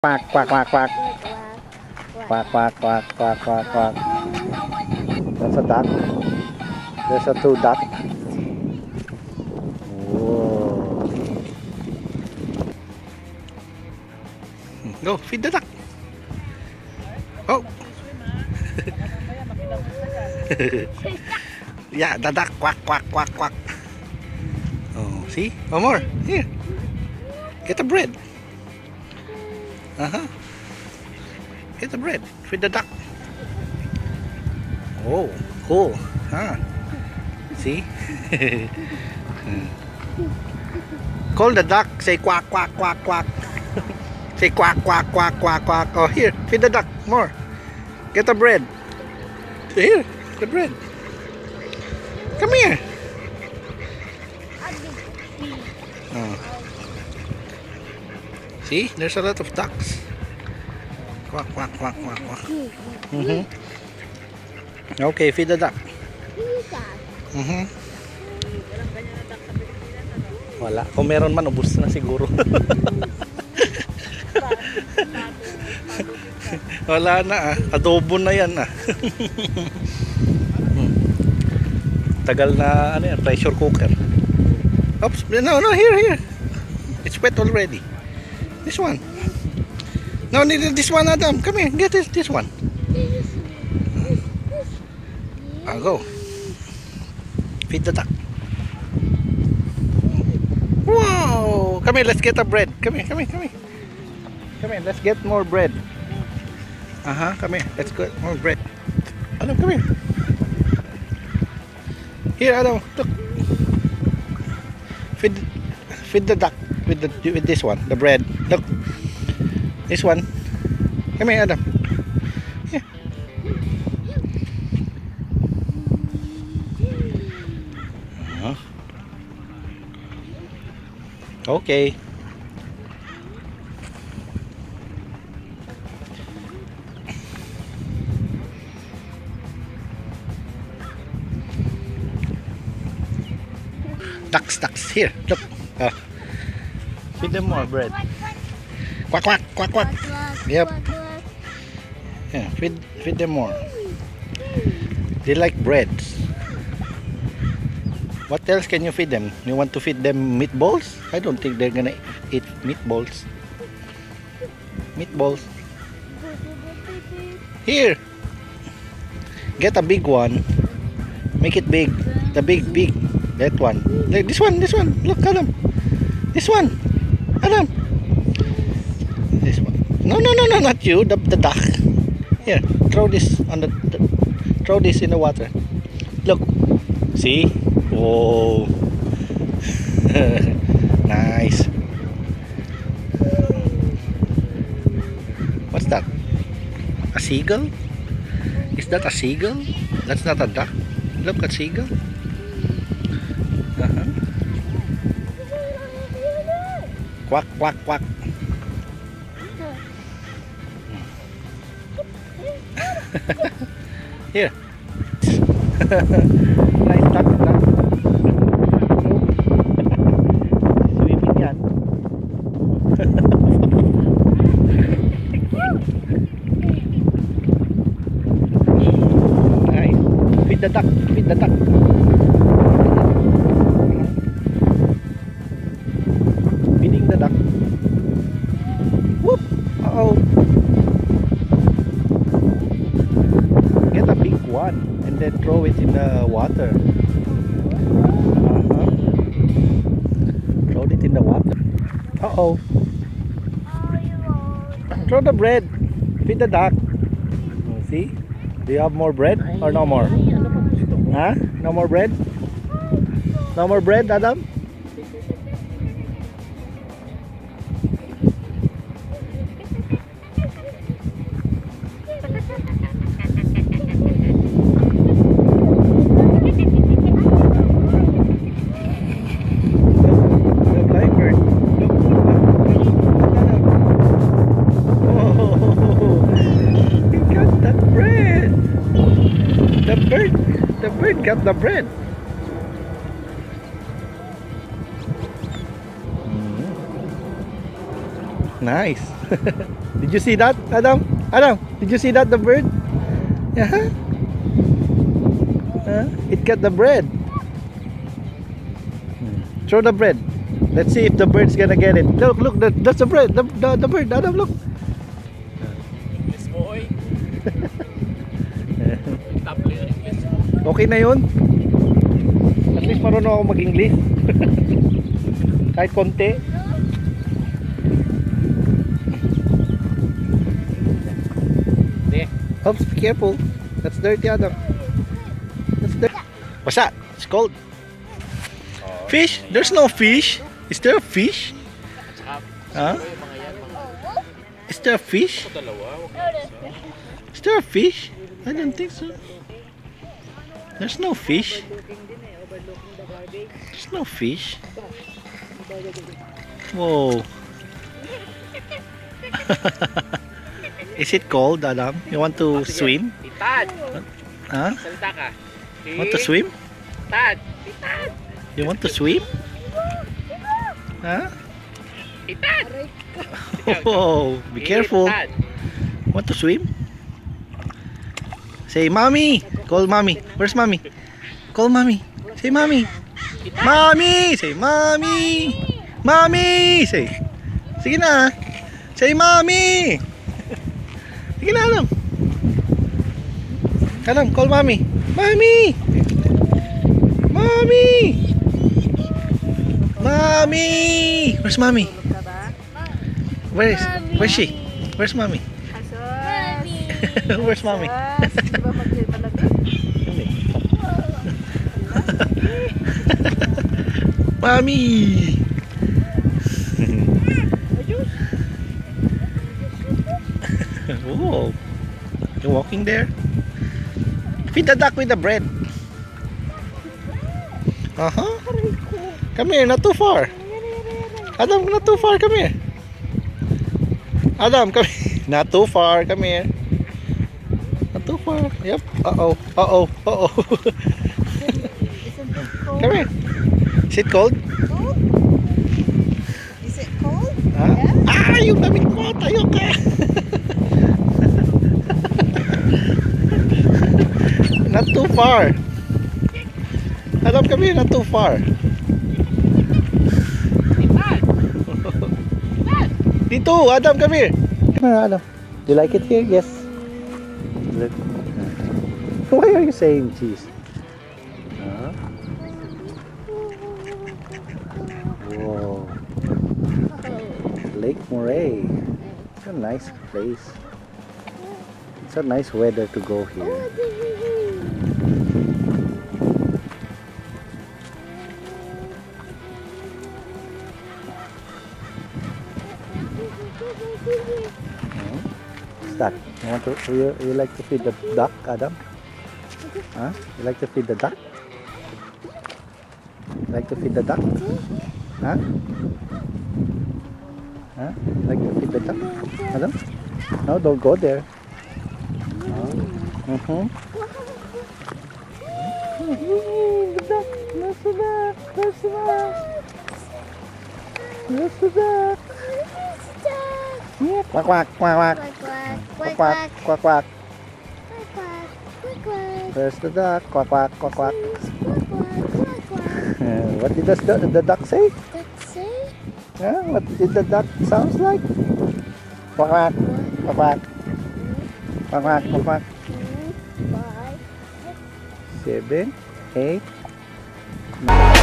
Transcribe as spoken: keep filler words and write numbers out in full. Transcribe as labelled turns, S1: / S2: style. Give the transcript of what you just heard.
S1: Quack, quack, quack, quack. Quack, quack, quack, quack, quack, quack. That's a duck. There's a two duck. Whoa. Go, feed the duck. Oh. Yeah, the duck. Quack, quack, quack, quack. Oh, see? One more. Here. Get the bread. Uh-huh. Get the bread. Feed the duck. Oh, cool. Huh? See? Call the duck. Say quack, quack, quack, quack. Say quack, quack, quack, quack, quack. Oh, here. Feed the duck. More. Get the bread. Here. The bread. Come here. Oh. See? There's a lot of ducks. Quack, quack, quack, quack, quack. Mm-hmm. Okay, feed the duck. Mm-hmm. Wala. Kung meron man, ubos na siguro. Wala na ah. Adobo na yan ah. Tagal na ano yan, pressure cooker. Oops, no, no, here, here. It's wet already. This one. No, this one, Adam. Come here, get this, this one. I'll go. Feed the duck. Wow! Come here, let's get a bread. Come here, come here, come here. Come here, let's get more bread. Uh-huh, come here, let's get more bread. Adam, come here. Here, Adam, look. Feed, feed the duck with the with this one, the bread. Look, this one. Come here, Adam. Here. Uh-huh. Okay. Ducks, ducks, here, look. Uh, feed them more bread. Quack, quack, quack, quack. Yep. Yeah, feed, feed them more. They like breads. What else can you feed them? You want to feed them meatballs? I don't think they're gonna eat meatballs. Meatballs. Here. Get a big one. Make it big. The big, big. That one. This one, this one. Look, Adam. This one. Adam. This one. No, no, no, no, not you. The, the duck. Here, throw this on the, the. Throw this in the water. Look. See? Oh. Nice. What's that? A seagull? Is that a seagull? That's not a duck. Look at seagull. Uh-huh. Quack, quack, quack. Here. Nice duck, duck. Swimming yan. Nice. Feed the duck, feed the duck. Feeding the duck. Whoop! Uh-oh. Get a big one and then throw it in the water. Uh-huh. Throw it in the water. Uh-oh. Throw the bread. Feed the duck. See? Do you have more bread or no more? Huh? No more bread? No more bread, Adam? The bird, the bird got the bread. Nice. Did you see that, Adam? Adam, did you see that, the bird? Yeah. Huh? It got the bread. Throw the bread. Let's see if the bird's gonna get it. Look, look, that, that's the bread. The, the, the bird, Adam, look.
S2: Yes, boy.
S1: Okay na yun. At least marunong ako mag-English. Kahit konti. Oops, be careful. That's dirty, Adam. That's dirty. What's that? It's cold. Fish? There's no fish. Is there a fish? Huh? Is there a fish? Is there a fish? I don't think so. There's no fish. There's no fish. Whoa. Is it cold, Adam? You want to swim?
S2: Tad.
S1: Huh?
S2: Salita ka.
S1: Want to swim?
S2: Tad. Tad.
S1: You want to swim? Huh?
S2: Itad.
S1: Oh, be careful. Want to swim? Say, mommy. Call mommy. Where's mommy? Call mommy. Say, mommy. Mommy. Say, mommy. Mommy. Say. Sige na. Say, mommy. Sige na, Adam. Adam, call mommy. Mommy. Mommy. Mommy. Where's mommy? Where is? Where's she? Where's mommy? Where's mommy? Mommy. Whoa. You're walking there? Feed the duck with the bread. Uh-huh. Come here, not too far. Adam, not too far, come here. Adam, come here. Not too far, come here. Not too far. Yep. Uh-oh. Uh-oh. Uh-oh. Come here. Is it cold?
S3: Cold? Is it cold?
S1: Huh?
S3: Yeah.
S1: Ah, yung damit mo. Tayo ka. Not too far. Adam, come here. Not too far. Dito, Adam, come here. Come here, Adam. Do you like it here? Yes. Look. Why are you saying cheese? Huh? Whoa. Lake Moray. It's a nice place. It's a nice weather to go here. What's that? You want to? You, you like to feed the duck, Adam? Huh? You like to feed the duck? You like to feed the duck? Huh? Huh? You like to feed the duck, Adam? No, don't go there. Uh huh. The duck. There's the duck. There's the duck. There's the duck. Yeah. Quack quack quack quack. Quack quack quack quack. There's the duck. Quack quack quack quack. What did the, the duck say? Yeah, what did the duck sounds like? Quack quack quack quack. Quack quack quack quack. Seven, eight, nine.